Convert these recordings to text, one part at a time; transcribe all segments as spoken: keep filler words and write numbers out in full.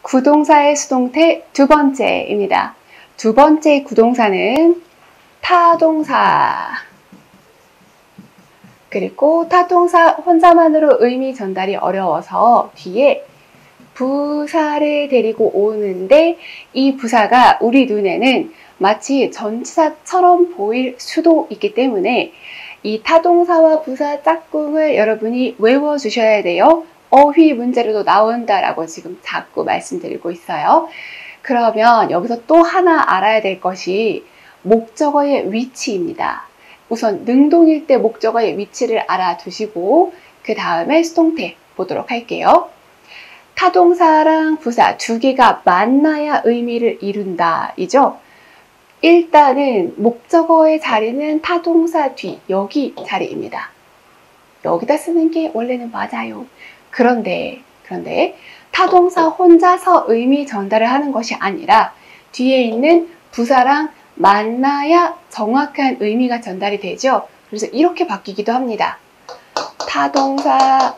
구동사의 수동태 두 번째입니다. 두 번째 구동사는 타동사. 그리고 타동사 혼자만으로 의미 전달이 어려워서 뒤에 부사를 데리고 오는데 이 부사가 우리 눈에는 마치 전치사처럼 보일 수도 있기 때문에 이 타동사와 부사 짝꿍을 여러분이 외워주셔야 돼요. 어휘 문제로도 나온다라고 지금 자꾸 말씀드리고 있어요. 그러면 여기서 또 하나 알아야 될 것이 목적어의 위치입니다. 우선 능동일 때 목적어의 위치를 알아두시고 그 다음에 수동태 보도록 할게요. 타동사랑 부사 두 개가 만나야 의미를 이룬다 이죠. 일단은 목적어의 자리는 타동사 뒤 여기 자리입니다. 여기다 쓰는 게 원래는 맞아요. 그런데 그런데 타동사 혼자서 의미 전달을 하는 것이 아니라 뒤에 있는 부사랑 만나야 정확한 의미가 전달이 되죠. 그래서 이렇게 바뀌기도 합니다. 타동사를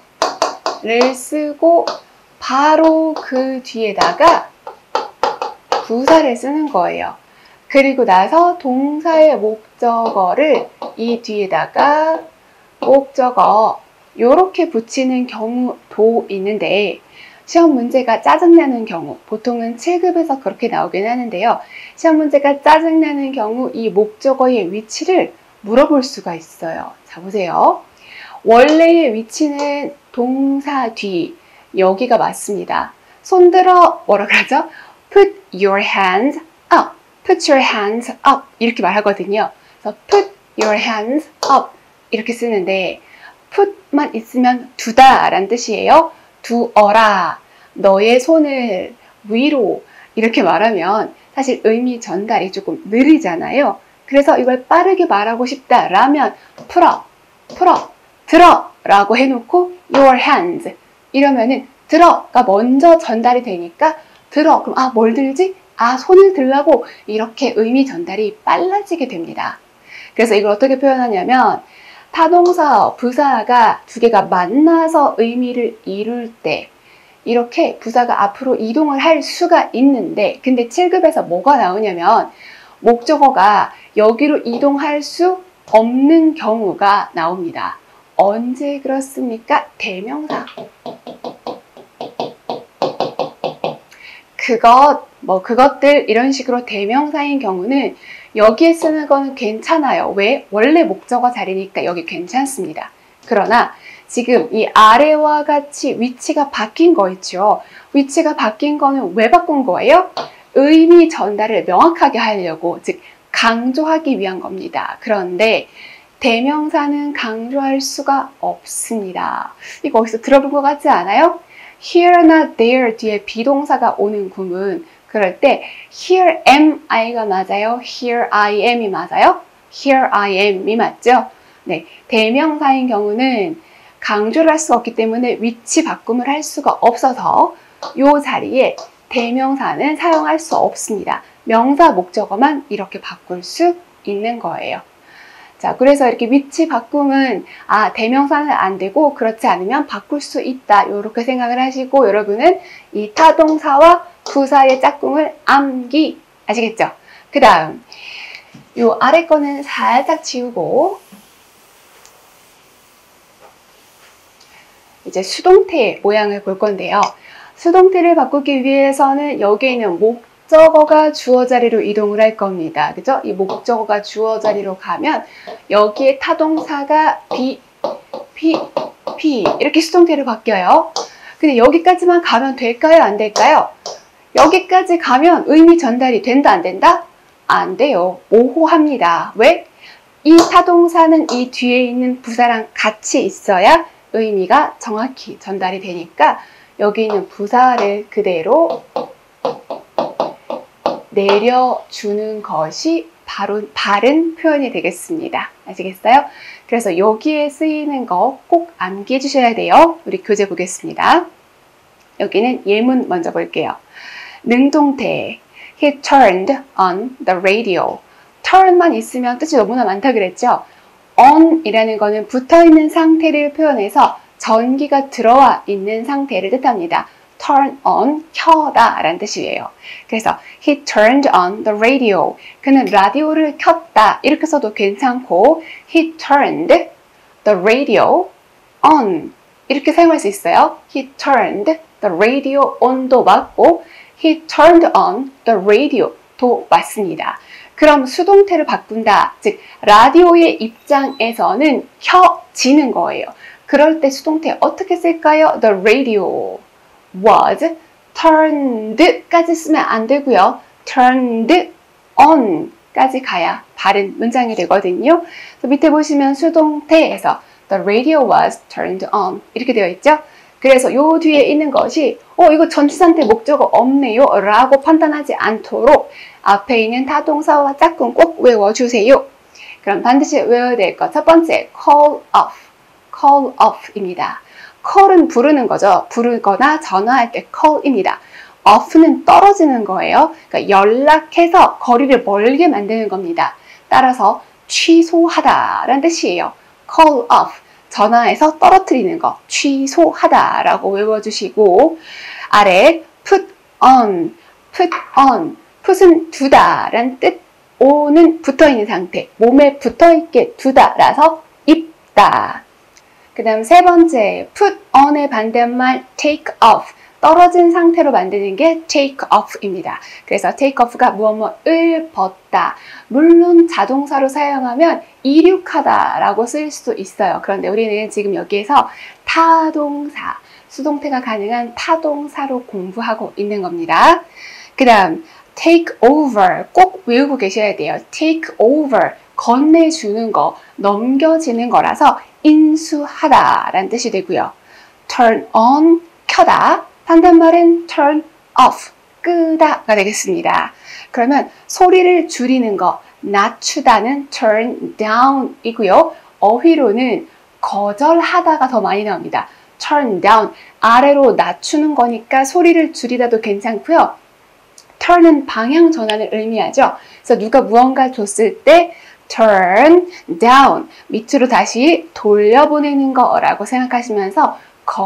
쓰고 바로 그 뒤에다가 부사를 쓰는 거예요. 그리고 나서 동사의 목적어를 이 뒤에다가 목적어 이렇게 붙이는 경우도 있는데 시험 문제가 짜증나는 경우, 보통은 칠 급에서 그렇게 나오긴 하는데요. 시험 문제가 짜증나는 경우 이 목적어의 위치를 물어볼 수가 있어요. 자, 보세요. 원래의 위치는 동사 뒤, 여기가 맞습니다. 손들어, 뭐라 그러죠? Put your hands up, put your hands up 이렇게 말하거든요. 그래서 put your hands up 이렇게 쓰는데 put만 있으면 두다 라는 뜻이에요. 두어라, 너의 손을 위로 이렇게 말하면 사실 의미 전달이 조금 느리잖아요. 그래서 이걸 빠르게 말하고 싶다라면 풀어, 풀어, 들어 라고 해놓고 your hands 이러면은 들어가 먼저 전달이 되니까 들어, 그럼 아 뭘 들지? 아 손을 들라고 이렇게 의미 전달이 빨라지게 됩니다. 그래서 이걸 어떻게 표현하냐면 타동사, 부사가 두 개가 만나서 의미를 이룰 때 이렇게 부사가 앞으로 이동을 할 수가 있는데 근데 칠 급에서 뭐가 나오냐면 목적어가 여기로 이동할 수 없는 경우가 나옵니다. 언제 그렇습니까? 대명사. 그것, 뭐 그것들 이런 식으로 대명사인 경우는 여기에 쓰는 거는 괜찮아요. 왜? 원래 목적어 자리니까 여기 괜찮습니다. 그러나 지금 이 아래와 같이 위치가 바뀐 거 있죠. 위치가 바뀐 거는 왜 바꾼 거예요? 의미 전달을 명확하게 하려고, 즉 강조하기 위한 겁니다. 그런데 대명사는 강조할 수가 없습니다. 이거 어디서 들어본 것 같지 않아요? here나 there 뒤에 비동사가 오는 구문, 그럴 때 here am I가 맞아요? here I am이 맞아요? here I am이 맞죠? 네, 대명사인 경우는 강조를 할 수 없기 때문에 위치 바꿈을 할 수가 없어서 이 자리에 대명사는 사용할 수 없습니다. 명사 목적어만 이렇게 바꿀 수 있는 거예요. 자, 그래서 이렇게 위치 바꿈은 아 대명사는 안 되고 그렇지 않으면 바꿀 수 있다 이렇게 생각을 하시고 여러분은 이 타동사와 부사의 짝꿍을 암기 아시겠죠? 그 다음 요 아래 거는 살짝 지우고 이제 수동태 모양을 볼 건데요. 수동태를 바꾸기 위해서는 여기에 있는 목적어가 주어 자리로 이동을 할 겁니다. 그죠? 이 목적어가 주어 자리로 가면 여기에 타동사가 be, be, be 이렇게 수동태로 바뀌어요. 근데 여기까지만 가면 될까요? 안 될까요? 여기까지 가면 의미 전달이 된다 안 된다? 안 돼요. 모호합니다. 왜? 이 타동사는 이 뒤에 있는 부사랑 같이 있어야 의미가 정확히 전달이 되니까 여기 있는 부사를 그대로 내려주는 것이 바로 바른 표현이 되겠습니다. 아시겠어요? 그래서 여기에 쓰이는 거 꼭 암기해 주셔야 돼요. 우리 교재 보겠습니다. 여기는 예문 먼저 볼게요. 능동태 He turned on the radio. turn만 있으면 뜻이 너무나 많다 그랬죠? on 이라는 거는 붙어있는 상태를 표현해서 전기가 들어와 있는 상태를 뜻합니다. turn on, 켜다 라는 뜻이에요. 그래서 he turned on the radio. 그는 라디오를 켰다. 이렇게 써도 괜찮고 he turned the radio on. 이렇게 사용할 수 있어요. He turned the radio on도 맞고 he turned on the radio도 맞습니다. 그럼 수동태를 바꾼다. 즉 라디오의 입장에서는 켜지는 거예요. 그럴 때 수동태 어떻게 쓸까요? The radio was turned까지 쓰면 안 되고요. turned on 까지 가야 바른 문장이 되거든요. 밑에 보시면 수동태에서 The radio was turned on 이렇게 되어 있죠. 그래서 요 뒤에 있는 것이 어 이거 전치사인데 목적어 없네요 라고 판단하지 않도록 앞에 있는 타동사와 짝꿍 꼭 외워주세요. 그럼 반드시 외워야 될 것 첫 번째 call off, call off입니다. call은 부르는 거죠. 부르거나 전화할 때 call입니다. off는 떨어지는 거예요. 그러니까 연락해서 거리를 멀게 만드는 겁니다. 따라서 취소하다 라는 뜻이에요. call off, 전화해서 떨어뜨리는 거, 취소하다 라고 외워주시고 아래 put on, put on, put은 두다 라는 뜻, on은 붙어있는 상태, 몸에 붙어있게 두다 라서 입다. 그 다음 세 번째 put on의 반대말 take off, 떨어진 상태로 만드는 게 take off입니다. 그래서 take off가 무엇 무엇을 벗다. 물론 자동사로 사용하면 이륙하다 라고 쓸 수도 있어요. 그런데 우리는 지금 여기에서 타동사, 수동태가 가능한 타동사로 공부하고 있는 겁니다. 그 다음 take over 꼭 외우고 계셔야 돼요. take over, 건네주는 거, 넘겨지는 거라서 인수하다 라는 뜻이 되고요. turn on, 켜다. 반대말은 turn off, 끄다가 되겠습니다. 그러면 소리를 줄이는 거, 낮추다는 turn down 이고요. 어휘로는 거절하다가 더 많이 나옵니다. turn down, 아래로 낮추는 거니까 소리를 줄이다도 괜찮고요. turn은 방향 전환을 의미하죠. 그래서 누가 무언가 줬을 때 turn down, 밑으로 다시 돌려보내는 거라고 생각하시면서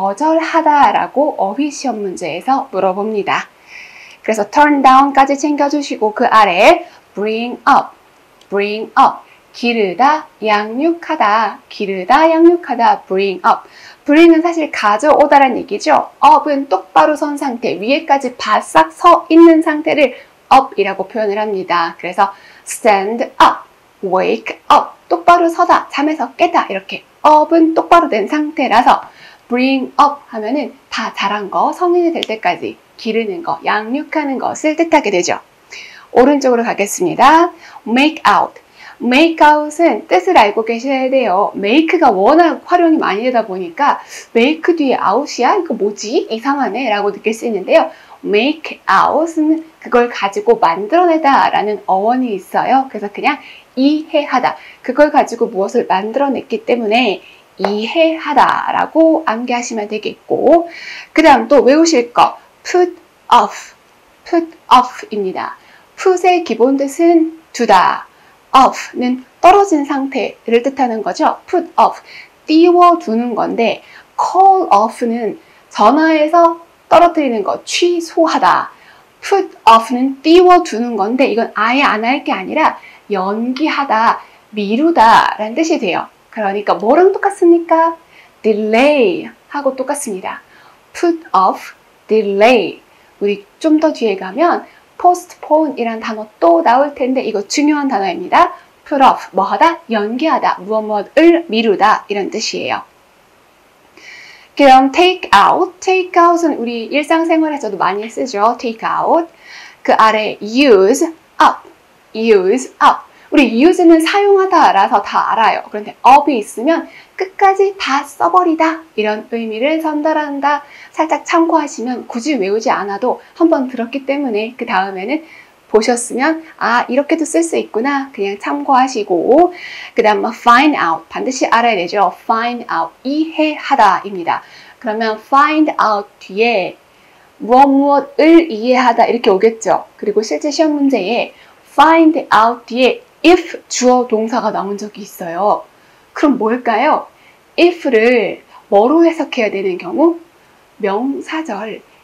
거절하다라고 어휘시험 문제에서 물어봅니다. 그래서 turn down까지 챙겨주시고 그 아래 bring up, bring up, 기르다, 양육하다, 기르다, 양육하다, bring up. bring은 사실 가져오다란 얘기죠. up은 똑바로 선 상태, 위에까지 바싹 서 있는 상태를 up이라고 표현을 합니다. 그래서 stand up, wake up, 똑바로 서다, 잠에서 깨다 이렇게 up은 똑바로 된 상태라서 bring up 하면은 다 자란 거, 성인이 될 때까지 기르는 거, 양육하는 것을 뜻하게 되죠. 오른쪽으로 가겠습니다. make out. make out은 뜻을 알고 계셔야 돼요. make가 워낙 활용이 많이 되다 보니까 make 뒤에 out이야? 이거 뭐지? 이상하네 라고 느낄 수 있는데요. make out은 그걸 가지고 만들어내다 라는 어원이 있어요. 그래서 그냥 이해하다. 그걸 가지고 무엇을 만들어냈기 때문에 이해하다 라고 암기하시면 되겠고 그 다음 또 외우실 거 put off, put off입니다. put의 기본 뜻은 두다, off는 떨어진 상태를 뜻하는 거죠. put off, 띄워두는 건데 call off는 전화해서 떨어뜨리는 거, 취소하다. put off는 띄워두는 건데 이건 아예 안 할 게 아니라 연기하다, 미루다 라는 뜻이 돼요. 그러니까 뭐랑 똑같습니까? delay 하고 똑같습니다. put off, delay. 우리 좀 더 뒤에 가면 postpone 이란 단어 또 나올 텐데 이거 중요한 단어입니다. put off, 뭐 하다? 연기하다, 무엇 무엇을 미루다 이런 뜻이에요. 그럼 take out, take out은 우리 일상생활에서도 많이 쓰죠. take out. 그 아래 use up, use up. 우리 use는 사용하다라서 다 알아요. 그런데 up이 있으면 끝까지 다 써버리다 이런 의미를 전달한다. 살짝 참고하시면 굳이 외우지 않아도 한번 들었기 때문에 그 다음에는 보셨으면 아 이렇게도 쓸 수 있구나 그냥 참고하시고 그 다음 find out 반드시 알아야 되죠. find out 이해하다 입니다. 그러면 find out 뒤에 무엇 무엇을 이해하다 이렇게 오겠죠. 그리고 실제 시험 문제에 find out 뒤에 if 주어 동사가 나온 적이 있어요. 그럼 뭘까요? if를 뭐로 해석해야 되는 경우? 명사절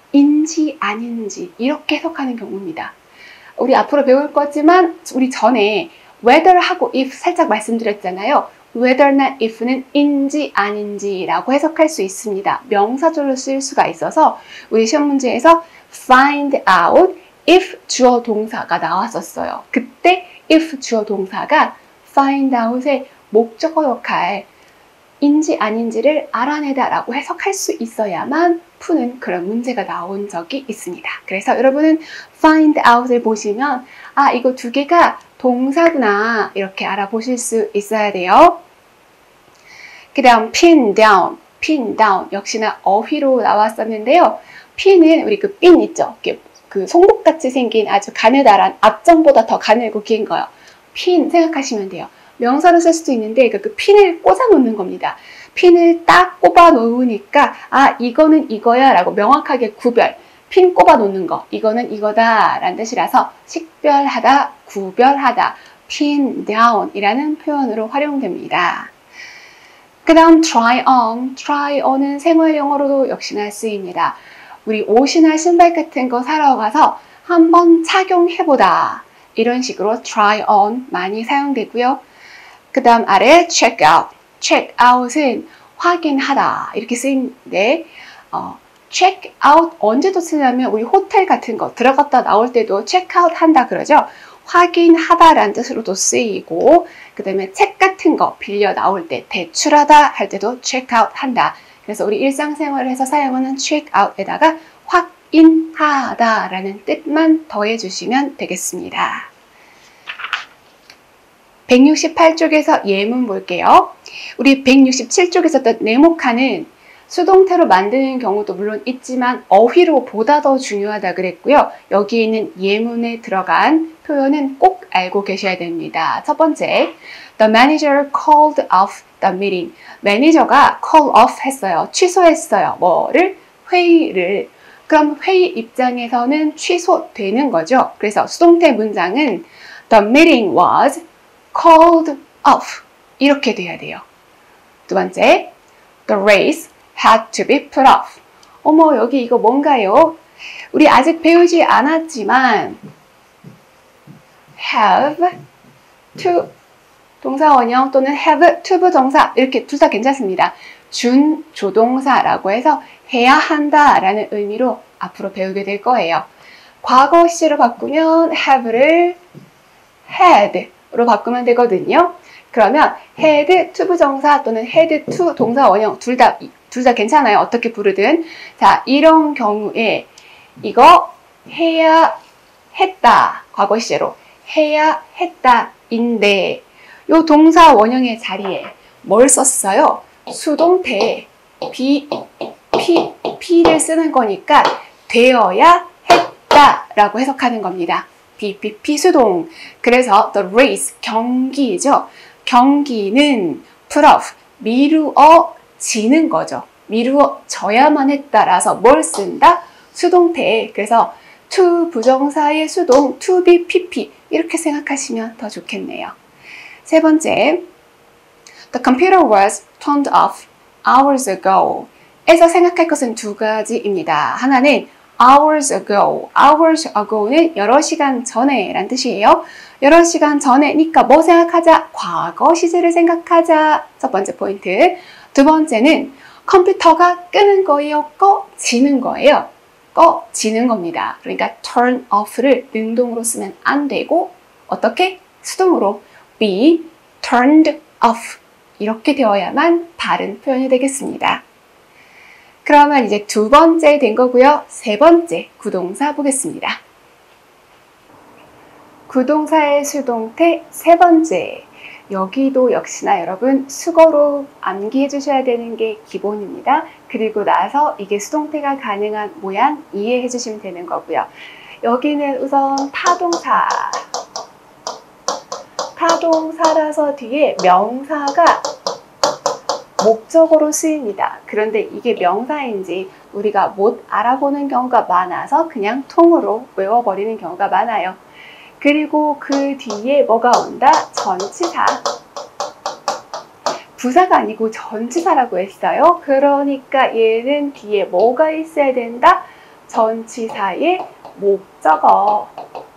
인지 아닌지 이렇게 해석하는 경우입니다. 우리 앞으로 배울 거지만 우리 전에 whether하고 if 살짝 말씀드렸잖아요. whether나 if는 인지 아닌지라고 해석할 수 있습니다. 명사절로 쓰일 수가 있어서 우리 시험 문제에서 find out if 주어 동사가 나왔었어요. 그때 if 주어 동사가 find out의 목적어 역할 인지 아닌지를 알아내다 라고 해석할 수 있어야만 푸는 그런 문제가 나온 적이 있습니다. 그래서 여러분은 find out을 보시면 아 이거 두 개가 동사구나 이렇게 알아보실 수 있어야 돼요. 그 다음 pin down, pin down 역시나 어휘로 나왔었는데요. pin은 우리 그 핀 있죠? 이렇게 그 송곳같이 생긴 아주 가느다란 앞점보다 더 가늘고 긴 거요. pin 생각하시면 돼요. 명사로 쓸 수도 있는데 그 핀을 꽂아 놓는 겁니다. 핀을 딱 꼽아 놓으니까 아 이거는 이거야 라고 명확하게 구별, 핀 꼽아 놓는 거 이거는 이거다 라는 뜻이라서 식별하다, 구별하다, pin down 이라는 표현으로 활용됩니다. 그 다음 try on, try on은 생활용어로도 역시나 쓰입니다. 우리 옷이나 신발 같은 거 사러 가서 한번 착용해보다 이런 식으로 try on 많이 사용되고요. 그 다음 아래 check out, check out은 확인하다 이렇게 쓰이는데 어, check out 언제도 쓰냐면 우리 호텔 같은 거 들어갔다 나올 때도 check out 한다 그러죠. 확인하다 라는 뜻으로도 쓰이고 그 다음에 책 같은 거 빌려 나올 때 대출하다 할 때도 check out 한다. 그래서 우리 일상생활에서 사용하는 check out에다가 확인하다 라는 뜻만 더해주시면 되겠습니다. 백육십팔 쪽에서 예문 볼게요. 우리 백육십칠 쪽에서 네모칸은 수동태로 만드는 경우도 물론 있지만 어휘로 보다 더 중요하다 그랬고요. 여기 있는 예문에 들어간 표현은 꼭 알고 계셔야 됩니다. 첫 번째, The manager called off the meeting. 매니저가 call off 했어요. 취소했어요. 뭐를? 회의를. 그럼 회의 입장에서는 취소되는 거죠. 그래서 수동태 문장은 The meeting was called off 이렇게 돼야 돼요. 두 번째, the race had to be put off. 어머 여기 이거 뭔가요? 우리 아직 배우지 않았지만 have to 동사 원형 또는 have to 부정사 이렇게 둘 다 괜찮습니다. 준 조동사라고 해서 해야 한다 라는 의미로 앞으로 배우게 될 거예요. 과거 시제로 바꾸면 have를 had 로 바꾸면 되거든요. 그러면 had to 부정사 또는 had to 동사 원형 둘 다 둘 다 괜찮아요. 어떻게 부르든. 자, 이런 경우에 이거 해야 했다. 과거 시제로 해야 했다인데 요 동사 원형의 자리에 뭘 썼어요? 수동태 be, be, be를 쓰는 거니까 되어야 했다라고 해석하는 겁니다. be, be, 비수동. 그래서 the race, 경기죠. 경기는 put off, 미루어지는 거죠. 미루어져야만 했다라서 뭘 쓴다? 수동태. 그래서 to 부정사의 수동, to be, pp 이렇게 생각하시면 더 좋겠네요. 세 번째, the computer was turned off hours ago. 에서 생각할 것은 두 가지입니다. 하나는 hours ago, hours ago는 여러 시간 전에 란 뜻이에요. 여러 시간 전에니까 뭐 생각하자? 과거 시제를 생각하자. 첫 번째 포인트. 두 번째는 컴퓨터가 끄는 거예요? 꺼지는 거예요? 꺼지는 겁니다. 그러니까 turn off를 능동으로 쓰면 안 되고 어떻게? 수동으로 be turned off 이렇게 되어야만 바른 표현이 되겠습니다. 그러면 이제 두 번째 된 거고요. 세 번째 구동사 보겠습니다. 구동사의 수동태 세 번째. 여기도 역시나 여러분 수거로 암기해 주셔야 되는 게 기본입니다. 그리고 나서 이게 수동태가 가능한 모양 이해해 주시면 되는 거고요. 여기는 우선 타동사. 타동사라서 뒤에 명사가 목적어로 쓰입니다. 그런데 이게 명사인지 우리가 못 알아보는 경우가 많아서 그냥 통으로 외워버리는 경우가 많아요. 그리고 그 뒤에 뭐가 온다? 전치사. 부사가 아니고 전치사라고 했어요. 그러니까 얘는 뒤에 뭐가 있어야 된다? 전치사의 목적어가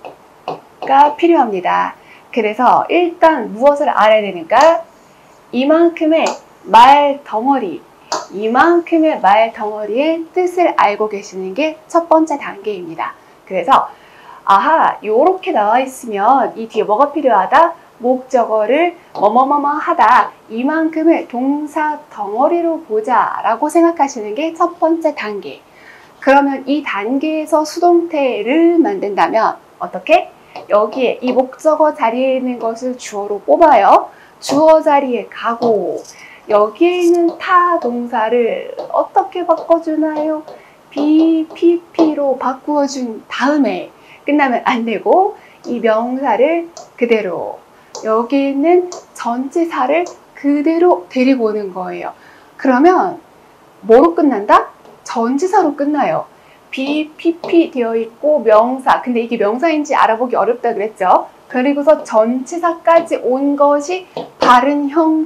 필요합니다. 그래서 일단 무엇을 알아야 되는가? 이만큼의 말 덩어리, 이만큼의 말 덩어리의 뜻을 알고 계시는 게 첫 번째 단계입니다. 그래서 아하, 요렇게 나와 있으면 이 뒤에 뭐가 필요하다? 목적어를 뭐뭐뭐뭐 하다, 이만큼을 동사 덩어리로 보자 라고 생각하시는 게 첫 번째 단계. 그러면 이 단계에서 수동태를 만든다면 어떻게? 여기에 이 목적어 자리에 있는 것을 주어로 뽑아요. 주어 자리에 가고 여기에 있는 타 동사를 어떻게 바꿔주나요? 비, 피, 피로 바꾸어준 다음에 끝나면 안 되고 이 명사를 그대로 여기 있는 전치사를 그대로 데리고 오는 거예요. 그러면 뭐로 끝난다? 전치사로 끝나요. 비, 피, 피 되어 있고 명사. 근데 이게 명사인지 알아보기 어렵다 그랬죠. 그리고서 전치사까지 온 것이 바른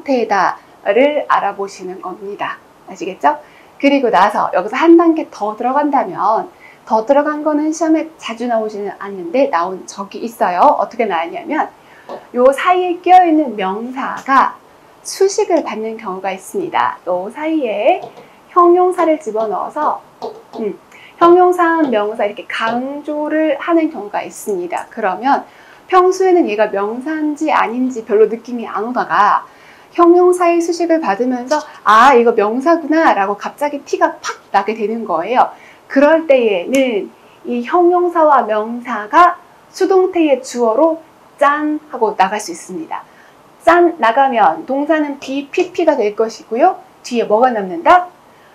형태다를 알아보시는 겁니다. 아시겠죠? 그리고 나서 여기서 한 단계 더 들어간다면, 더 들어간 거는 시험에 자주 나오지는 않는데 나온 적이 있어요. 어떻게 나왔냐면 요 사이에 끼어있는 명사가 수식을 받는 경우가 있습니다. 요 사이에 형용사를 집어넣어서 음, 형용사, 명사 이렇게 강조를 하는 경우가 있습니다. 그러면 평소에는 얘가 명사인지 아닌지 별로 느낌이 안 오다가 형용사의 수식을 받으면서 아, 이거 명사구나 라고 갑자기 티가 팍 나게 되는 거예요. 그럴 때에는 이 형용사와 명사가 수동태의 주어로 짠 하고 나갈 수 있습니다. 짠 나가면 동사는 비, 피, 피가 될 것이고요. 뒤에 뭐가 남는다?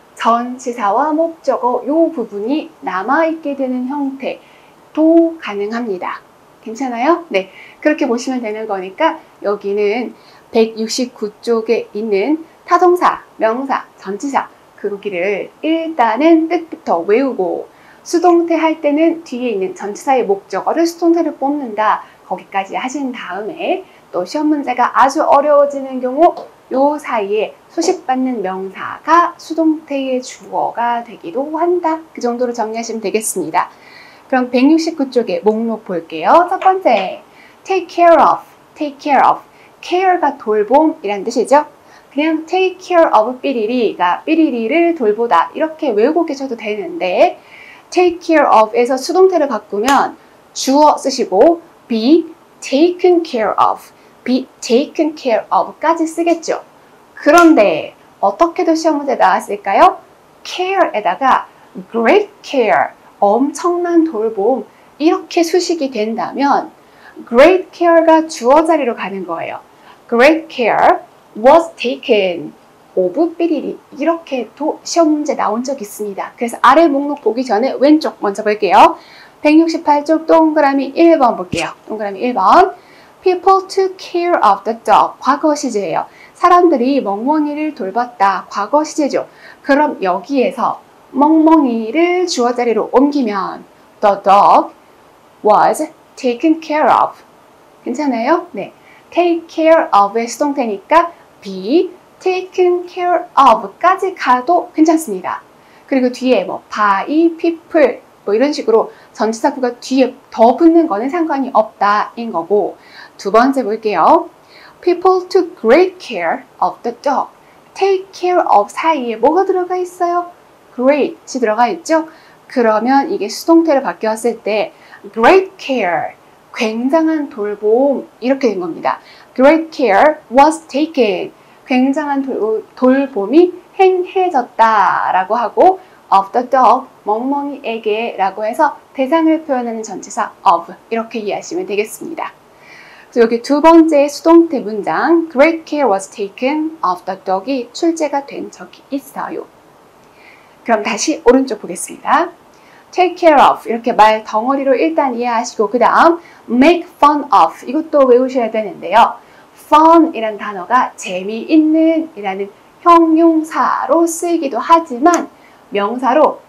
전치사와 목적어 요 부분이 남아있게 되는 형태도 가능합니다. 괜찮아요? 네, 그렇게 보시면 되는 거니까 여기는 백육십구 쪽에 있는 타동사, 명사, 전치사 거기를 일단은 뜻부터 외우고 수동태 할 때는 뒤에 있는 전치사의 목적어를 수동태를 뽑는다. 거기까지 하신 다음에 또 시험 문제가 아주 어려워지는 경우 요 사이에 수식받는 명사가 수동태의 주어가 되기도 한다. 그 정도로 정리하시면 되겠습니다. 그럼 백육십구 쪽에 목록 볼게요. 첫 번째, take care of, take care of. care가 돌봄이란 뜻이죠. 그냥 take care of 삐리리가 삐리리를 돌보다 이렇게 외우고 계셔도 되는데 take care of에서 수동태를 바꾸면 주어 쓰시고 be taken care of, be taken care of까지 쓰겠죠. 그런데 어떻게도 시험 문제 나왔을까요? care에다가 great care, 엄청난 돌봄 이렇게 수식이 된다면 great care가 주어 자리로 가는 거예요. great care was taken of 삐리리 이렇게도 시험 문제 나온 적 있습니다. 그래서 아래 목록 보기 전에 왼쪽 먼저 볼게요. 백육십팔 쪽 동그라미 일 번 볼게요. 동그라미 일 번. People took care of the dog. 과거 시제예요. 사람들이 멍멍이를 돌봤다. 과거 시제죠. 그럼 여기에서 멍멍이를 주어 자리로 옮기면 the dog was taken care of. 괜찮아요? 네. take care of의 수동태니까 be taken care of까지 가도 괜찮습니다. 그리고 뒤에 뭐 by people 뭐 이런 식으로 전치사구가 뒤에 더 붙는 거는 상관이 없다인 거고. 두 번째 볼게요. People took great care of the dog. take care of 사이에 뭐가 들어가 있어요? great이 들어가 있죠? 그러면 이게 수동태로 바뀌었을 때 great care, 굉장한 돌봄 이렇게 된 겁니다. great care was taken. 굉장한 돌, 돌봄이 행해졌다 라고 하고 of the dog, 멍멍이에게 라고 해서 대상을 표현하는 전치사 of 이렇게 이해하시면 되겠습니다. 그래서 여기 두 번째 수동태 문장 great care was taken of the dog이 출제가 된 적이 있어요. 그럼 다시 오른쪽 보겠습니다. take care of 이렇게 말 덩어리로 일단 이해하시고 그 다음 make fun of 이것도 외우셔야 되는데요. fun 이란 단어가 재미있는 이라는 형용사로 쓰이기도 하지만 명사로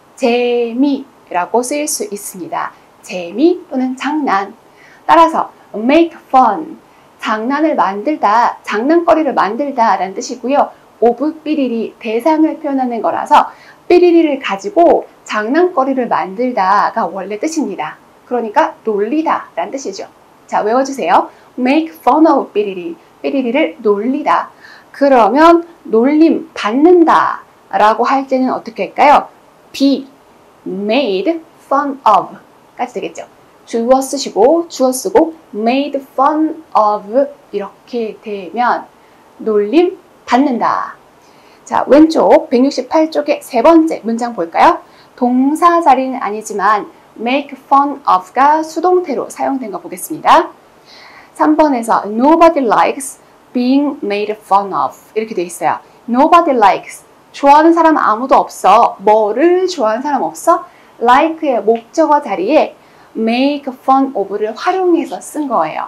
재미라고 쓰일 수 있습니다. 재미 또는 장난. 따라서 make fun, 장난을 만들다, 장난거리를 만들다 라는 뜻이고요. of 삐리리, 대상을 표현하는 거라서 삐리리를 가지고 장난거리를 만들다가 원래 뜻입니다. 그러니까 놀리다 라는 뜻이죠. 자, 외워주세요. make fun of 삐리리. 삐리리를 놀리다. 그러면 놀림 받는다 라고 할 때는 어떻게 할까요? be made fun of 까지 되겠죠. 주어 쓰시고 주어 쓰고 made fun of 이렇게 되면 놀림 받는다. 자, 왼쪽 백육십팔 쪽의 세 번째 문장 볼까요? 동사 자리는 아니지만 make fun of가 수동태로 사용된 거 보겠습니다. 삼 번에서 nobody likes being made fun of 이렇게 돼 있어요. nobody likes 좋아하는 사람 아무도 없어. 뭐를 좋아하는 사람 없어? like의 목적어 자리에 make fun of를 활용해서 쓴 거예요.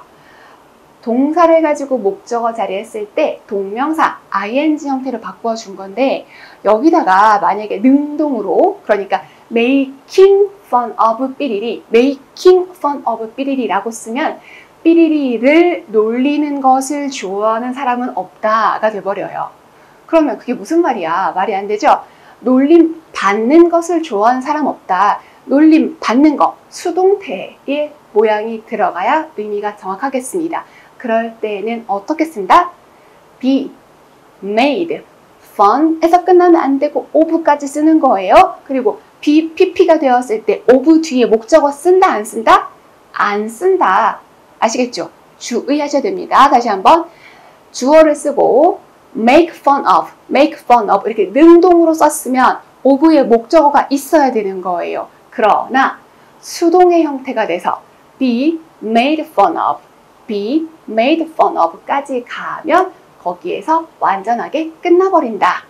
동사를 가지고 목적어 자리에 쓸 때 동명사 ing 형태로 바꾸어 준 건데 여기다가 만약에 능동으로 그러니까 making fun of 삐리리 making fun of 삐리리라고 쓰면 삐리리를 놀리는 것을 좋아하는 사람은 없다가 돼버려요. 그러면 그게 무슨 말이야? 말이 안 되죠? 놀림 받는 것을 좋아하는 사람 없다. 놀림 받는 것, 수동태의 모양이 들어가야 의미가 정확하겠습니다. 그럴 때는 어떻게 쓴다? be made fun에서 끝나면 안 되고 of까지 쓰는 거예요. 그리고 be, pp가 되었을 때 of 뒤에 목적어 쓴다 안 쓴다? 안 쓴다. 아시겠죠? 주의하셔야 됩니다. 다시 한번 주어를 쓰고 make fun of, make fun of 이렇게 능동으로 썼으면 of의 목적어가 있어야 되는 거예요. 그러나 수동의 형태가 돼서 be made fun of, be made fun of 까지 가면 거기에서 완전하게 끝나버린다.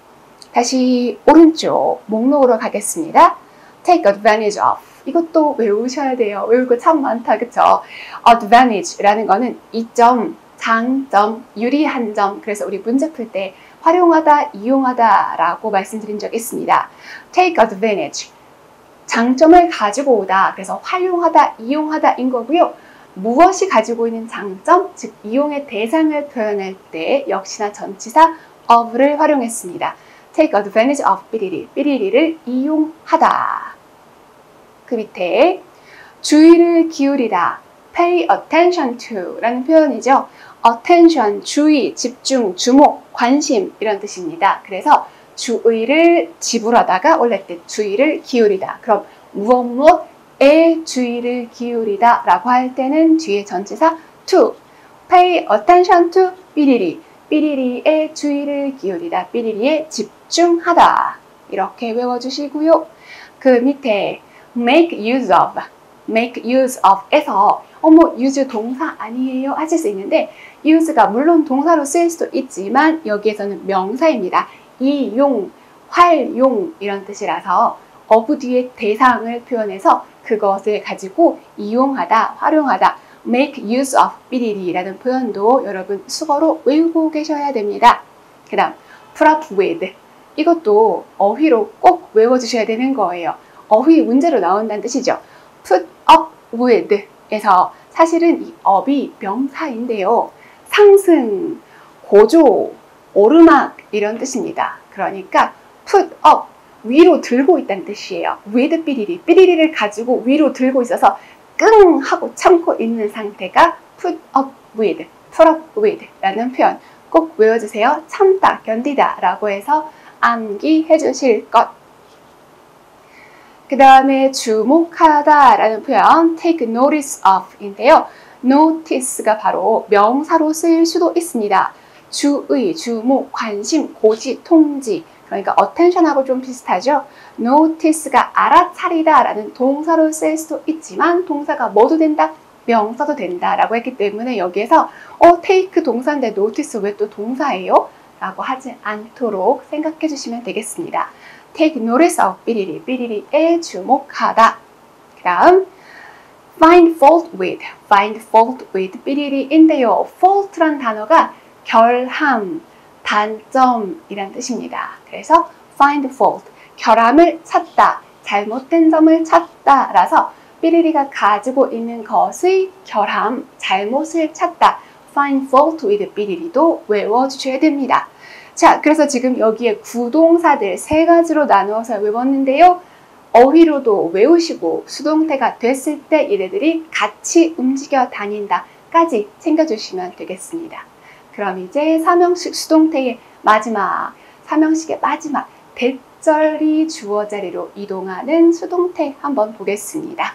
다시 오른쪽 목록으로 가겠습니다. take advantage of 이것도 외우셔야 돼요. 외울 거 참 많다. 그쵸? advantage라는 거는 이점, 장점, 유리한 점. 그래서 우리 문제 풀 때 활용하다, 이용하다 라고 말씀드린 적이 있습니다. take advantage. 장점을 가지고 오다. 그래서 활용하다, 이용하다인 거고요. 무엇이 가지고 있는 장점, 즉 이용의 대상을 표현할 때 역시나 전치사 of를 활용했습니다. take advantage of 삐리리. 삐리리를 이용하다. 그 밑에 주의를 기울이다. pay attention to 라는 표현이죠. attention, 주의, 집중, 주목, 관심 이런 뜻입니다. 그래서 주의를 지불하다가 원래 때 주의를 기울이다. 그럼 무엇 무엇에 주의를 기울이다 라고 할 때는 뒤에 전치사 to pay attention to 삐리리. 삐리리에 주의를 기울이다. 삐리리에 집중하다. 이렇게 외워주시고요. 그 밑에 make use of, make use of에서 어머 use 동사 아니에요 하실 수 있는데 use가 물론 동사로 쓰일 수도 있지만 여기에서는 명사입니다. 이용, 활용 이런 뜻이라서 of 뒤에 대상을 표현해서 그것을 가지고 이용하다, 활용하다 make use of 삐리리라는 표현도 여러분 수거로 외우고 계셔야 됩니다. 그 다음 put up with 이것도 어휘로 꼭 외워주셔야 되는 거예요. 어휘 문제로 나온다는 뜻이죠. put up with 에서 사실은 이 up이 명사인데요. 상승, 고조, 오르막 이런 뜻입니다. 그러니까 put up, 위로 들고 있다는 뜻이에요. with 삐리리, 삐리리를 가지고 위로 들고 있어서 끙 하고 참고 있는 상태가 put up with, put up with 라는 표현 꼭 외워주세요. 참다, 견디다 라고 해서 암기해 주실 것. 그 다음에 주목하다 라는 표현 take notice of 인데요. notice가 바로 명사로 쓰일 수도 있습니다. 주의, 주목, 관심, 고지, 통지 그러니까 attention하고 좀 비슷하죠. notice가 알아차리다 라는 동사로 쓰일 수도 있지만 동사가 뭐도 된다? 명사도 된다 라고 했기 때문에 여기에서 어 take 동사인데 notice 왜 또 동사예요? 라고 하지 않도록 생각해 주시면 되겠습니다. take notice of 삐리리, 삐리리에 주목하다. 그 다음 find fault with, find fault with 삐리리인데요. fault란 단어가 결함, 단점이란 뜻입니다. 그래서 find fault, 결함을 찾다, 잘못된 점을 찾다 라서 삐리리가 가지고 있는 것의 결함, 잘못을 찾다 find fault with 삐리리도 외워주셔야 됩니다. 자, 그래서 지금 여기에 구동사들 세 가지로 나누어서 외웠는데요. 어휘로도 외우시고 수동태가 됐을 때 얘네들이 같이 움직여 다닌다까지 챙겨주시면 되겠습니다. 그럼 이제 삼형식 수동태의 마지막, 삼형식의 마지막 대절이 주어 자리로 이동하는 수동태 한번 보겠습니다.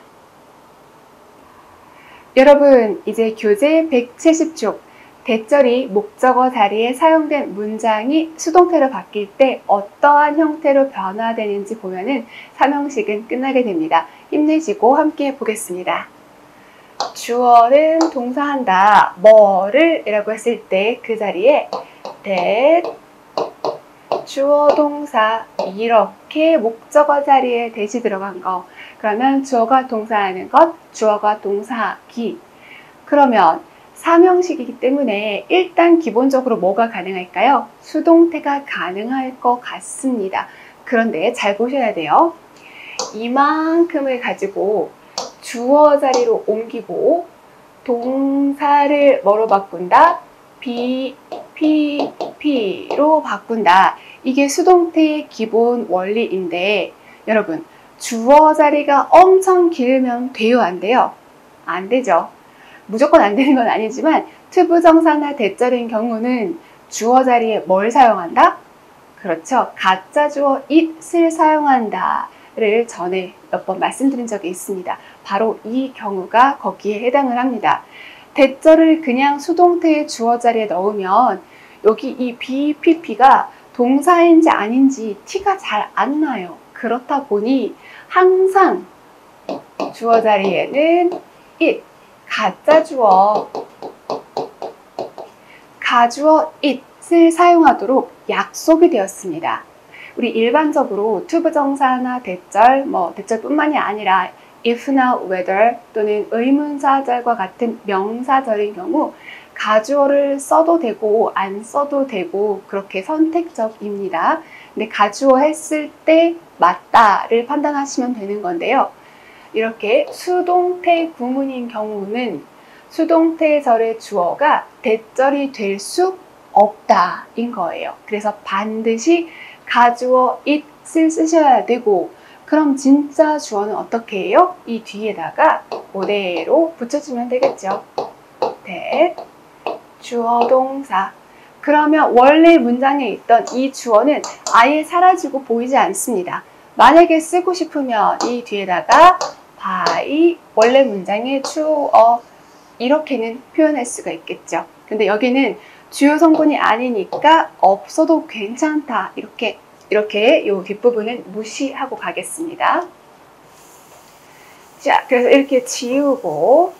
여러분, 이제 교재 백칠십 쪽 대절이 목적어 자리에 사용된 문장이 수동태로 바뀔 때 어떠한 형태로 변화되는지 보면은 삼형식은 끝나게 됩니다. 힘내시고 함께 보겠습니다. 주어는 동사한다. 뭐를 이라고 했을 때 그 자리에 that, 주어 동사 이렇게 목적어 자리에 that이 들어간 거. 그러면 주어가 동사하는 것, 주어가 동사하기. 그러면 삼형식이기 때문에 일단 기본적으로 뭐가 가능할까요? 수동태가 가능할 것 같습니다. 그런데 잘 보셔야 돼요. 이만큼을 가지고 주어 자리로 옮기고 동사를 뭐로 바꾼다? be, p, p로 바꾼다. 이게 수동태의 기본 원리인데 여러분, 주어 자리가 엄청 길면 돼요, 안 돼요? 안 되죠. 무조건 안 되는 건 아니지만 투부정사나 대절인 경우는 주어 자리에 뭘 사용한다? 그렇죠. 가짜 주어 it을 사용한다를 전에 몇 번 말씀드린 적이 있습니다. 바로 이 경우가 거기에 해당을 합니다. 대절을 그냥 수동태의 주어 자리에 넣으면 여기 이 be, pp가 동사인지 아닌지 티가 잘 안 나요. 그렇다 보니 항상 주어 자리에는 it, 가짜 주어, 가주어 it을 사용하도록 약속이 되었습니다. 우리 일반적으로 투부정사나 대절, 뭐 대절뿐만이 아니라 if나 whether 또는 의문사절과 같은 명사절인 경우 가주어를 써도 되고 안 써도 되고 그렇게 선택적입니다. 근데 가주어 했을 때 맞다를 판단하시면 되는 건데요. 이렇게 수동태 구문인 경우는 수동태절의 주어가 대절이 될 수 없다인 거예요. 그래서 반드시 가주어 it을 쓰셔야 되고 그럼 진짜 주어는 어떻게 해요? 이 뒤에다가 그대로 붙여주면 되겠죠. that, 주어 동사. 그러면 원래 문장에 있던 이 주어는 아예 사라지고 보이지 않습니다. 만약에 쓰고 싶으면 이 뒤에다가 by, 원래 문장의 주어 이렇게는 표현할 수가 있겠죠. 근데 여기는 주요 성분이 아니니까 없어도 괜찮다. 이렇게 이렇게 이 뒷부분은 무시하고 가겠습니다. 자, 그래서 이렇게 지우고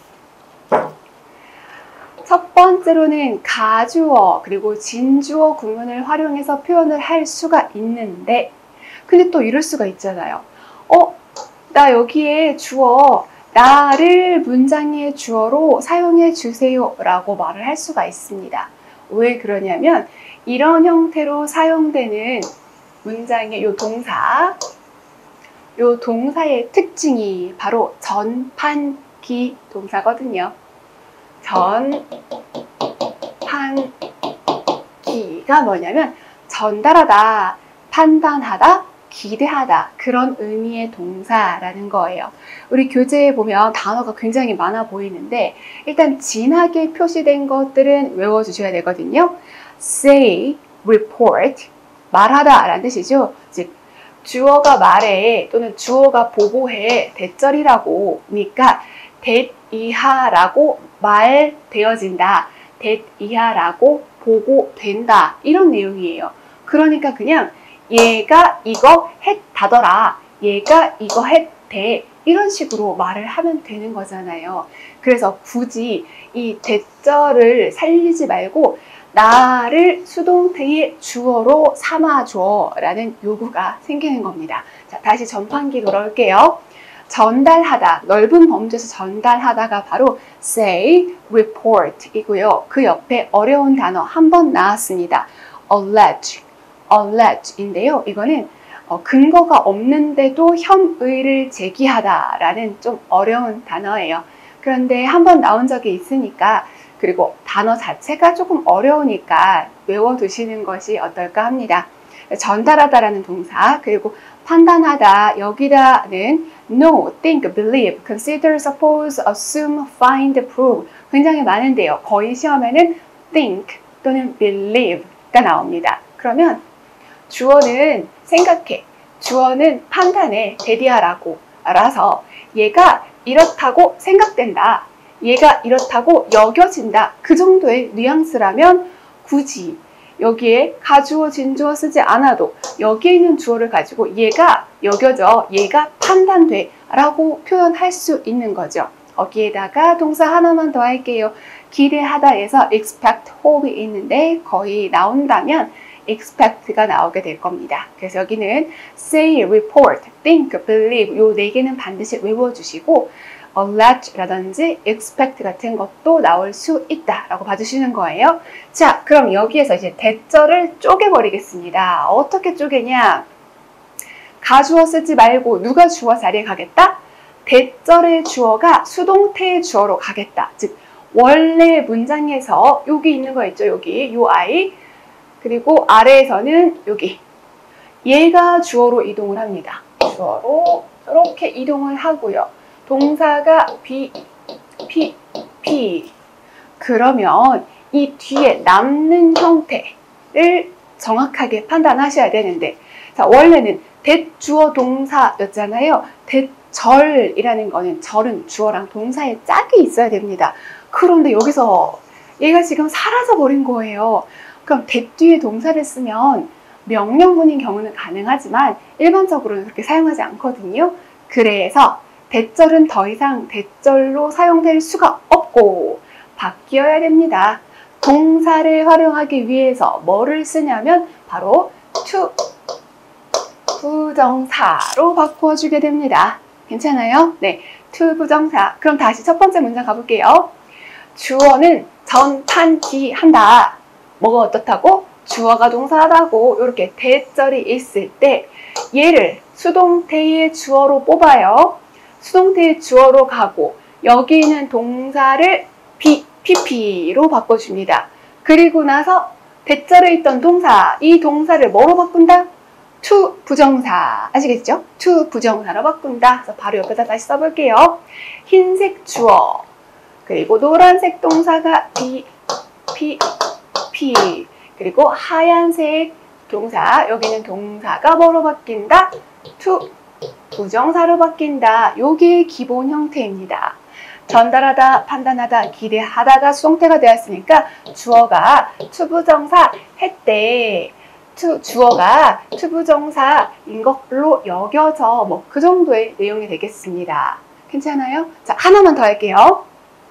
첫 번째로는 가주어 그리고 진주어 구문을 활용해서 표현을 할 수가 있는데 근데 또 이럴 수가 있잖아요. 어? 나 여기에 주어 나를 문장의 주어로 사용해 주세요 라고 말을 할 수가 있습니다. 왜 그러냐면 이런 형태로 사용되는 문장의 요 동사 요 동사의 특징이 바로 전판기 동사거든요. 전판기가 뭐냐면 전달하다, 판단하다, 기대하다 그런 의미의 동사라는 거예요. 우리 교재에 보면 단어가 굉장히 많아 보이는데 일단 진하게 표시된 것들은 외워주셔야 되거든요. say, report, 말하다 라는 뜻이죠. 즉 주어가 말해 또는 주어가 보고해 대절이라고 그러니까 that 이하라고 말되어진다. that 이하라고 보고된다. 이런 내용이에요. 그러니까 그냥 얘가 이거 했다더라. 얘가 이거 했대. 이런 식으로 말을 하면 되는 거잖아요. 그래서 굳이 이 대절을 살리지 말고 나를 수동태의 주어로 삼아줘 라는 요구가 생기는 겁니다. 자, 다시 전판기 돌아올게요. 전달하다, 넓은 범주에서 전달하다가 바로 say, report 이고요. 그 옆에 어려운 단어 한 번 나왔습니다. allege, allege인데요. 이거는 어, 근거가 없는데도 혐의를 제기하다 라는 좀 어려운 단어예요. 그런데 한 번 나온 적이 있으니까 그리고 단어 자체가 조금 어려우니까 외워두시는 것이 어떨까 합니다. 전달하다라는 동사 그리고 판단하다, 여기다는 know, think, believe, consider, suppose, assume, find, prove 굉장히 많은데요. 거의 시험에는 think 또는 believe가 나옵니다. 그러면 주어는 생각해, 주어는 판단해, 대비하라고 알아서 얘가 이렇다고 생각된다, 얘가 이렇다고 여겨진다, 그 정도의 뉘앙스라면 굳이 여기에 가주어, 진주어 쓰지 않아도 여기에 있는 주어를 가지고 얘가 여겨져, 얘가 판단돼 라고 표현할 수 있는 거죠. 거기에다가 동사 하나만 더 할게요. 기대하다에서 expect, hope이 있는데 거의 나온다면 expect가 나오게 될 겁니다. 그래서 여기는 say, report, think, believe 요 네 개는 반드시 외워주시고 allege 라든지 expect 같은 것도 나올 수 있다 라고 봐주시는 거예요. 자, 그럼 여기에서 이제 대절을 쪼개버리겠습니다. 어떻게 쪼개냐? 가주어 쓰지 말고 누가 주어 자리에 가겠다? 대절의 주어가 수동태의 주어로 가겠다. 즉 원래 문장에서 여기 있는 거 있죠? 여기 요 아이, 그리고 아래에서는 여기 얘가 주어로 이동을 합니다. 주어로 이렇게 이동을 하고요. 동사가 be, be, be. 그러면 이 뒤에 남는 형태를 정확하게 판단하셔야 되는데, 자, 원래는 대주어 동사였잖아요. 대절이라는 거는 절은 주어랑 동사의 짝이 있어야 됩니다. 그런데 여기서 얘가 지금 사라져 버린 거예요. 그럼 대 뒤에 동사를 쓰면 명령문인 경우는 가능하지만 일반적으로는 그렇게 사용하지 않거든요. 그래서 대절은 더 이상 대절로 사용될 수가 없고 바뀌어야 됩니다. 동사를 활용하기 위해서 뭐를 쓰냐면 바로 to 부정사로 바꿔주게 됩니다. 괜찮아요? 네, to 부정사. 그럼 다시 첫 번째 문장 가볼게요. 주어는 전판기 한다. 뭐가 어떻다고? 주어가 동사하다고 이렇게 대절이 있을 때 얘를 수동태의 주어로 뽑아요. 수동태의 주어로 가고 여기 있는 동사를 be, pp로 바꿔줍니다. 그리고 나서 대절에 있던 동사, 이 동사를 뭐로 바꾼다? to 부정사. 아시겠죠? to 부정사로 바꾼다. 그래서 바로 옆에다 다시 써볼게요. 흰색 주어, 그리고 노란색 동사가 be, p, p, 그리고 하얀색 동사, 여기는 동사가 뭐로 바뀐다? to 부정사로 바뀐다. 요게 기본 형태입니다. 전달하다, 판단하다, 기대하다가 수동태가 되었으니까 주어가 to 부정사 했대. to, 주어가 to 부정사인 걸로 여겨져. 뭐 그 정도의 내용이 되겠습니다. 괜찮아요? 자, 하나만 더 할게요.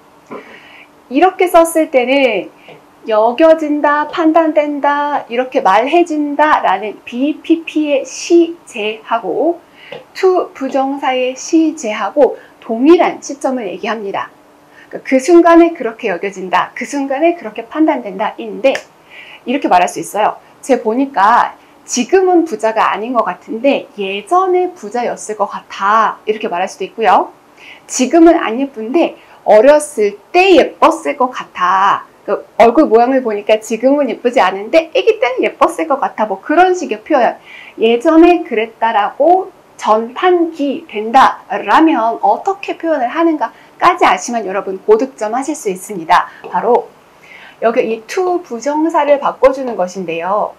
이렇게 썼을 때는 여겨진다, 판단된다, 이렇게 말해진다 라는 be, pp의 시제하고 to 부정사의 시제하고 동일한 시점을 얘기합니다. 그 순간에 그렇게 여겨진다, 그 순간에 그렇게 판단된다 인데 이렇게 말할 수 있어요. 제가 보니까 지금은 부자가 아닌 것 같은데 예전에 부자였을 것 같아, 이렇게 말할 수도 있고요. 지금은 안 예쁜데 어렸을 때 예뻤을 것 같아. 그 얼굴 모양을 보니까 지금은 예쁘지 않은데 아기 때는 예뻤을 것 같아. 뭐 그런 식의 표현. 예전에 그랬다라고 전판기 된다 라면 어떻게 표현을 하는가까지 아시면 여러분 고득점 하실 수 있습니다. 바로 여기 이 to 부정사를 바꿔주는 것인데요.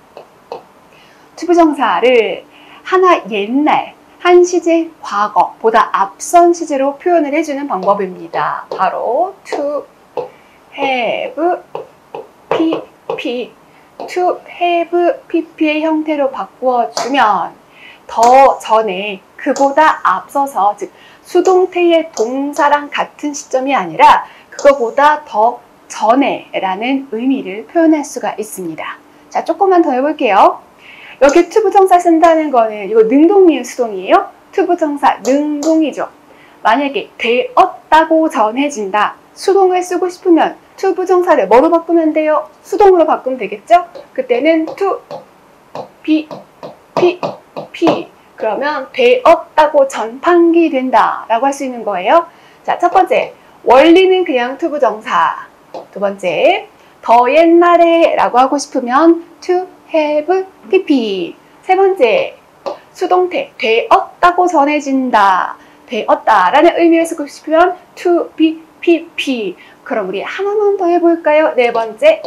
to 부정사를 하나 옛날, 한 시제 과거보다 앞선 시제로 표현을 해주는 방법입니다. 바로 to have, pp, to have, pp의 형태로 바꾸어주면 더 전에, 그보다 앞서서, 즉 수동태의 동사랑 같은 시점이 아니라 그거보다 더 전에 라는 의미를 표현할 수가 있습니다. 자, 조금만 더 해볼게요. 여기 to 부정사 쓴다는 거는 이거 능동이에요, 수동이에요? to 부정사 능동이죠. 만약에 되었다고 전해진다, 수동을 쓰고 싶으면 to 부정사를 뭐로 바꾸면 돼요? 수동으로 바꾸면 되겠죠? 그때는 to be, be, P. 그러면 되었다고 전판기 된다 라고 할 수 있는 거예요. 자, 첫 번째, 원리는 그냥 to 부정사. 두 번째, 더 옛날에 라고 하고 싶으면 to have pp. 세 번째, 수동태 되었다고 전해진다. 되었다라는 의미를 쓰고 싶으면 to be pp. 그럼 우리 하나만 더 해볼까요? 네 번째,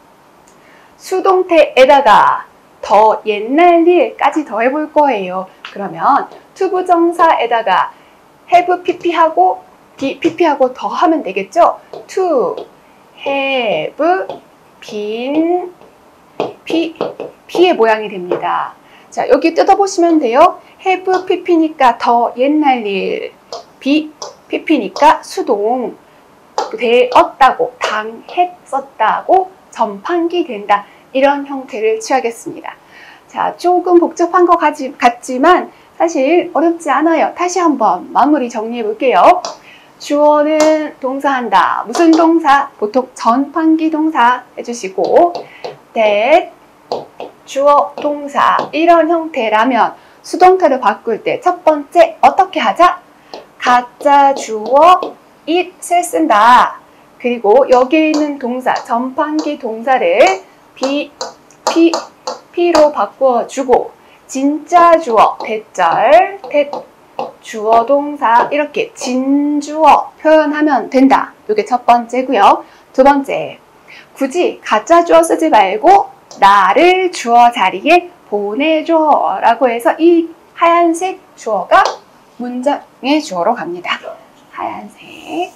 수동태에다가 더 옛날 일까지 더 해볼 거예요. 그러면 to 부정사에다가 have pp하고 be pp하고 더 하면 되겠죠? to have been p, p의 모양이 됩니다. 자, 여기 뜯어보시면 돼요. have pp니까 더 옛날 일, be pp니까 수동, 되었다고, 당했었다고, 전판기 된다. 이런 형태를 취하겠습니다. 자, 조금 복잡한 것 같지만 사실 어렵지 않아요. 다시 한번 마무리 정리해 볼게요. 주어는 동사한다. 무슨 동사? 보통 전판기 동사 해주시고, that, 주어, 동사 이런 형태라면 수동태를 바꿀 때 첫 번째 어떻게 하자? 가짜 주어 it을 쓴다. 그리고 여기에 있는 동사, 전판기 동사를 be, p, p로 바꿔주고 진짜 주어, 대절, 대, 주어 동사 이렇게 진주어 표현하면 된다. 이게 첫 번째고요. 두 번째, 굳이 가짜 주어 쓰지 말고 나를 주어 자리에 보내줘 라고 해서 이 하얀색 주어가 문장의 주어로 갑니다. 하얀색.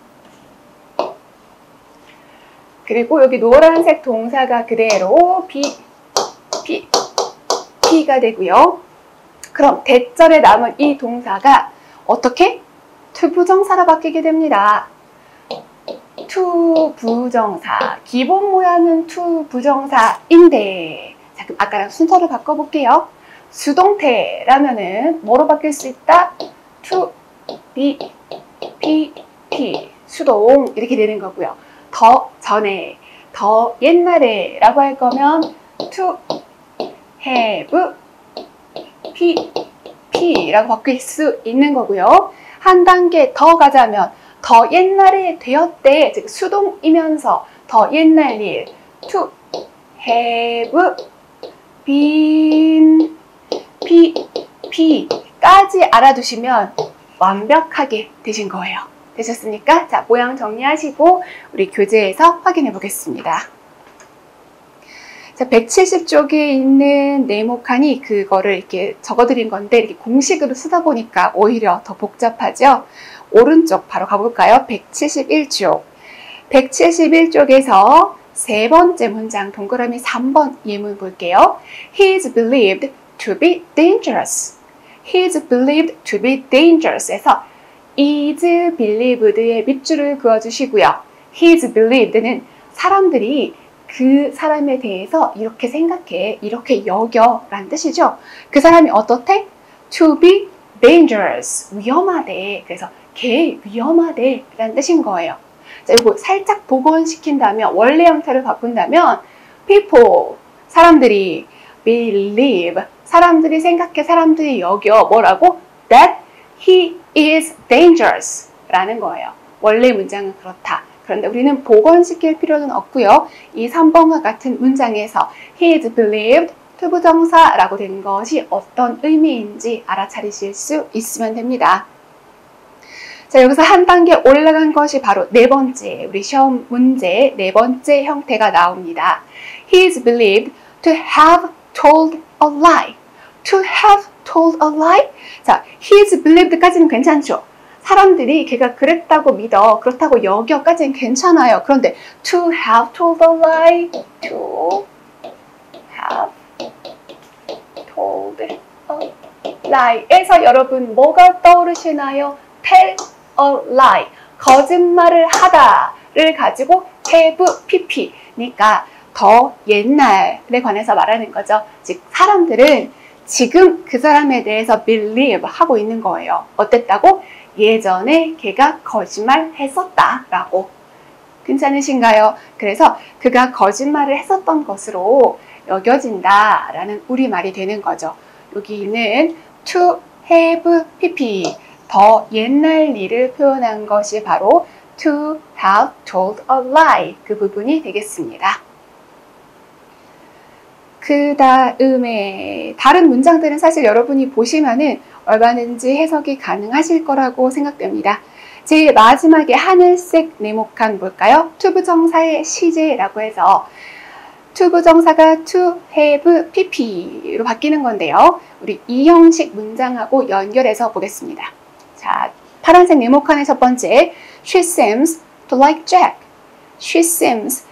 그리고 여기 노란색 동사가 그대로 be, be, be가 되고요. 그럼 대절에 남은 이 동사가 어떻게? to 부정사로 바뀌게 됩니다. to 부정사. 기본 모양은 to 부정사인데, 자, 그럼 아까랑 순서를 바꿔볼게요. 수동태라면은 뭐로 바뀔 수 있다? to be, p, p. 수동. 이렇게 되는 거고요. 더 전에, 더 옛날에 라고 할 거면 to have, p, p라고 바뀔 수 있는 거고요. 한 단계 더 가자면 더 옛날에 되었대, 즉 수동이면서 더 옛날 일, to have been, p, p까지 알아두시면 완벽하게 되신 거예요. 되셨습니까? 자, 모양 정리하시고 우리 교재에서 확인해 보겠습니다. 자, 백칠십 쪽에 있는 네모칸이 그거를 이렇게 적어드린 건데 이렇게 공식으로 쓰다 보니까 오히려 더 복잡하죠? 오른쪽 바로 가볼까요? 백칠십일 쪽. 백칠십일 쪽에서 세 번째 문장 동그라미 삼 번 예문 볼게요. He is believed to be dangerous. He is believed to be dangerous에서 is believed의 밑줄을 그어주시고요. He is believed는 사람들이 그 사람에 대해서 이렇게 생각해, 이렇게 여겨 라는 뜻이죠. 그 사람이 어떻대? To be dangerous, 위험하대. 그래서 걔 위험하대 라는 뜻인 거예요. 자, 이거 살짝 복원시킨다면, 원래 형태를 바꾼다면 people, 사람들이, believe, 사람들이 생각해, 사람들이 여겨. 뭐라고? That he is dangerous 라는 거예요. 원래 문장은 그렇다. 그런데 우리는 복원시킬 필요는 없고요. 이 삼 번과 같은 문장에서 he is believed to 부정사라고 된 것이 어떤 의미인지 알아차리실 수 있으면 됩니다. 자, 여기서 한 단계 올라간 것이 바로 네 번째, 우리 시험 문제 네 번째 형태가 나옵니다. He is believed to have told a lie. To have told a lie? 자, he is believed까지는 괜찮죠? 사람들이 걔가 그랬다고 믿어, 그렇다고 여겨까지는 괜찮아요. 그런데 to have told a lie, to have told a lie에서 여러분 뭐가 떠오르시나요? tell a lie, 거짓말을 하다를 가지고 have pp니까 더 옛날에 관해서 말하는 거죠. 즉 사람들은 지금 그 사람에 대해서 believe 하고 있는 거예요. 어땠다고? 예전에 걔가 거짓말 했었다 라고. 괜찮으신가요? 그래서 그가 거짓말을 했었던 것으로 여겨진다 라는 우리말이 되는 거죠. 여기는 to have pp, 더 옛날 일을 표현한 것이 바로 to have told a lie, 그 부분이 되겠습니다. 그 다음에 다른 문장들은 사실 여러분이 보시면은 얼마든지 해석이 가능하실 거라고 생각됩니다. 제일 마지막에 하늘색 네모칸 뭘까요? 투부정사의 시제라고 해서 투부정사가 to have pp로 바뀌는 건데요. 우리 이 형식 문장하고 연결해서 보겠습니다. 자, 파란색 네모칸의 첫 번째, she seems to like Jack. She seems,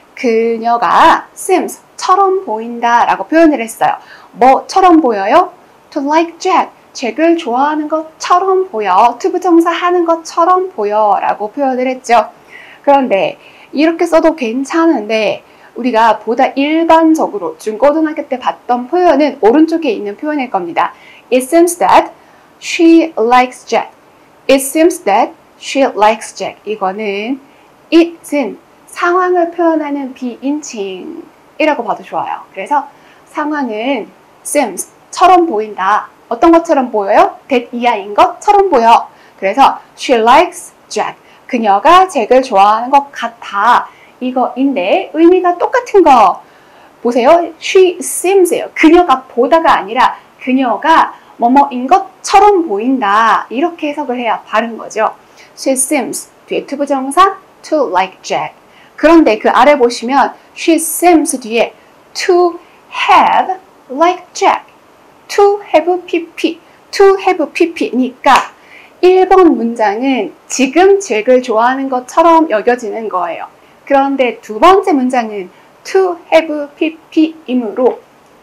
그녀가 seems, 처럼 보인다 라고 표현을 했어요. 뭐처럼 보여요? To like Jack, 잭을 좋아하는 것처럼 보여. 투부정사 하는 것처럼 보여 라고 표현을 했죠. 그런데 이렇게 써도 괜찮은데 우리가 보다 일반적으로 중고등학교 때 봤던 표현은 오른쪽에 있는 표현일 겁니다. It seems that she likes Jack. It seems that she likes Jack. 이거는 it은 상황을 표현하는 비인칭이라고 봐도 좋아요. 그래서 상황은 seems, 처럼 보인다. 어떤 것처럼 보여요? that 이하인 것처럼 보여. 그래서 she likes Jack. 그녀가 잭을 좋아하는 것 같아. 이거인데 의미가 똑같은 거 보세요. She seems예요. 그녀가 보다가 아니라 그녀가 뭐뭐인 것처럼 보인다. 이렇게 해석을 해야 바른 거죠. She seems 뒤에 투부정사 to like Jack. 그런데 그 아래 보시면 she seems 뒤에 to have like Jack. to have pp. to have pp니까 일 번 문장은 지금 잭을 좋아하는 것처럼 여겨지는 거예요. 그런데 두 번째 문장은 to have pp이므로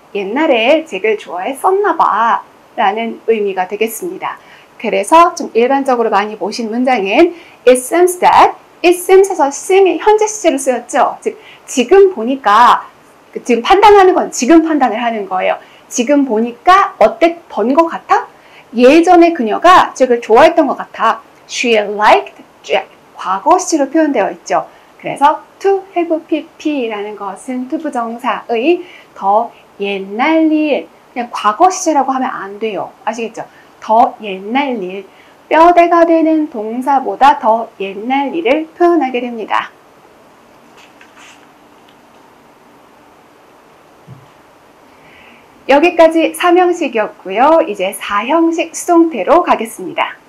옛날에 잭을 좋아했었나 봐 라는 의미가 되겠습니다. 그래서 좀 일반적으로 많이 보신 문장은 it seems that, it seems에서 seem이 현재 시제로 쓰였죠. 즉 지금 보니까, 지금 판단하는 건 지금 판단을 하는 거예요. 지금 보니까 어땠던 것 같아? 예전에 그녀가 잭을 좋아했던 것 같아. She liked Jack. 과거 시제로 표현되어 있죠. 그래서 to have pp라는 것은 투부정사의 더 옛날 일, 그냥 과거 시제라고 하면 안 돼요. 아시겠죠? 더 옛날 일, 뼈대가 되는 동사보다 더 옛날 일을 표현하게 됩니다. 여기까지 삼 형식이었고요. 이제 사 형식 수동태로 가겠습니다.